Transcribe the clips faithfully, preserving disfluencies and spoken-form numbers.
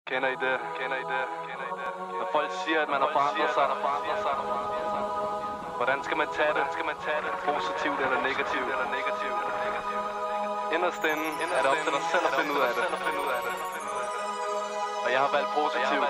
Kender I det? Kender I det? Når folk siger, at man har forandret sig, hvordan skal man tage det? Skal man tage det? Positivt eller negativt? Eller negativt? Inderst inde er det op til dig selv at finde ud af det. Og jeg har valgt positivt.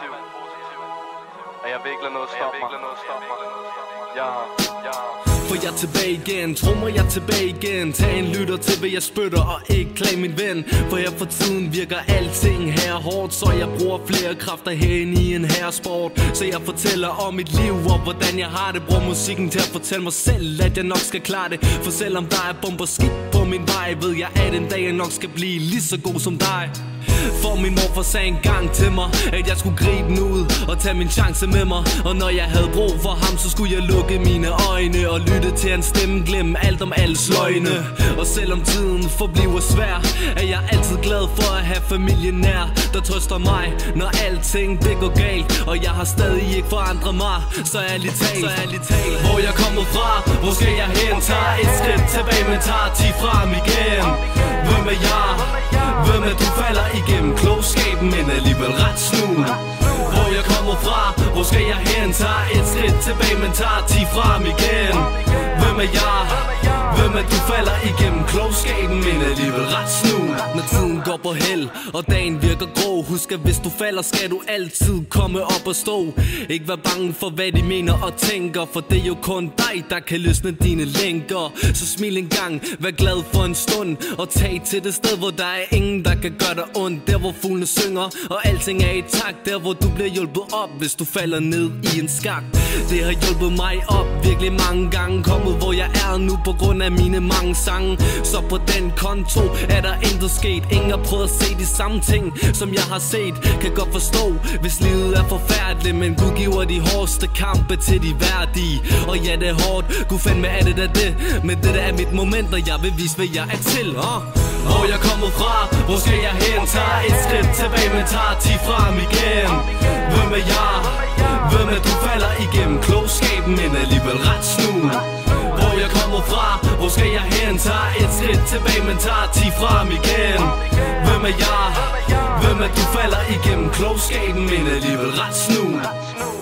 Og jeg vil ikke lade noget stoppe mig. Jeg har... For jeg er tilbage igen, tro mig jeg er tilbage igen. Tag en lytter til hvad jeg spytter og ikke klag min ven. For her for tiden virker alting her hårdt, så jeg bruger flere kræfter herinde i en herresport. Så jeg fortæller om mit liv og hvordan jeg har det. Bruger musikken til at fortælle mig selv at jeg nok skal klare det. For selvom der er bomber skidt på min vej, ved jeg at en dag jeg nok skal blive lige så god som dig. For min morfar sagde en gang til mig at jeg skulle gribe den ud og tage min chance med mig. Og når jeg havde brug for ham, så skulle jeg lukke mine øjne og lytte til hans stemme, glemme alt om alle sløjene. Og selvom tiden forbliver svær, er jeg altid glad for at have familien nær, der trøster mig, når alting det går galt. Og jeg har stadig ikke forandret mig, så ærligt talt, så ærligt talt. Hvor jeg kommer fra, hvor skal jeg hen? Tager et skridt tilbage, men tager ti frem igen. Hvem er jeg? Hvem er du? Falder igennem klogskaben, men alligevel ret snu. Hvor jeg kommer fra, hvor skal jeg hen? Tager et skridt tilbage, men tager ti frem igen. Hvem er jeg? Hvem er du? Falder igennem klogskaben, men alligevel ret snu. Når tiden går på held, og dagen virker grå, husk at hvis du falder, skal du altid komme op og stå. Ikke være bange for hvad de mener og tænker, for det er jo kun dig, der kan løsne dine lænker. Så smil en gang, vær glad for en stund, og tag til det sted, hvor der er ingen, der kan gøre dig ondt. Der hvor fuglene synger, og alting er i takt. Der hvor du bliver hjulpet op, hvis du falder ned i en skak. Det har hjulpet mig op virkelig mange gange. Kommet hvor jeg er nu på grund af mine mange sange. Så på den konto er der intet sket. Ingen har prøvet at se de samme ting som jeg har set. Kan godt forstå hvis livet er forfærdeligt, men Gud giver de hårdeste kampe til de værdige. Og ja det er hårdt, Gud fandme er det da det. Men det der er mit moment, og jeg vil vise hvad jeg er til. uh. Hvor jeg kommer fra, hvor skal jeg hen? Tager et skridt tilbage, men tager ti frem igen. Hvem er jeg? Hvem er du? Falder igennem klogskaben, men alligevel ret snu. Hvor jeg kommer fra, hvor skal jeg hen? Tager et skridt tilbage, men tager ti frem igen. Hvem er jeg? Hvem er du? Falder igennem klogskaben, men alligevel ret snu.